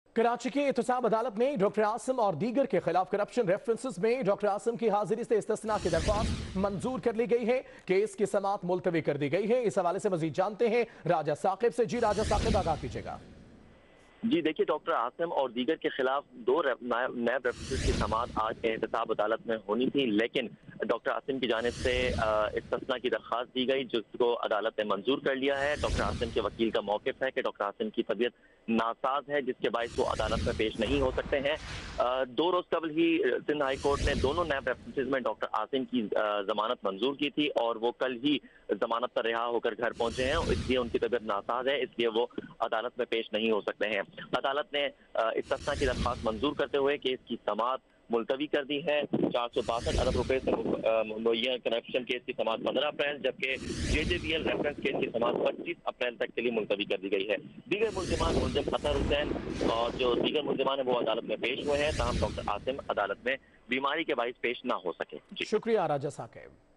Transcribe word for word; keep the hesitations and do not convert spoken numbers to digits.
कराची की एहतसाब अदालत ने डॉक्टर आसिम और दीगर के खिलाफ करप्शन रेफरेंसेस में डॉक्टर आसिम की हाजिरी से इस्तिस्ना की दरख्वास्त मंजूर कर ली गई है। केस की समाअत मुलतवी कर दी गई है। इस हवाले से मजीद जानते हैं राजा साकिब से। जी राजा साकिब, आगाह कीजिएगा। जी देखिए, डॉक्टर आसिम और दीगर के खिलाफ दो नैब रेफरेंसेस की समाअत आज एहतसाब अदालत में होनी थी, लेकिन डॉक्टर आसिम की जानिब से इस्तिस्ना की दरख्वास्त दी गई, जिसको अदालत ने मंजूर कर लिया है। डॉक्टर आसिम के वकील का मौक़िफ़ है कि डॉक्टर आसिम की तबीयत नासाज है, जिसके बायस वो अदालत में पेश नहीं हो सकते हैं। दो रोज कबल ही सिंध हाई कोर्ट ने दोनों नैब रेफरेंसेस में डॉक्टर आसिम की जमानत मंजूर की थी और वो कल ही जमानत पर रिहा होकर घर पहुंचे हैं। इसलिए उनकी तबीयत नासाज है, इसलिए वो अदालत में पेश नहीं हो सकते हैं। अदालत ने इस्तिस्ना की दरख्वास्त मंजूर करते हुए केस की समाअत मुलतवी कर दी है। चार सौ बासठ अरब रुपए से मुहैया करप्शन केस की समाअत पंद्रह अप्रैल, जबकि J J B L reference case की समाअत पच्चीस अप्रैल तक के लिए मुलतवी कर दी गई है। दीगर मुल्जिमान मुल्जिम अतर हुसैन और जो दीगर मुल्जिमान है वो अदालत में पेश हुए हैं, तमाम डॉक्टर आसिम अदालत में बीमारी के बायस पेश ना हो सके। शुक्रिया राजा साकिब।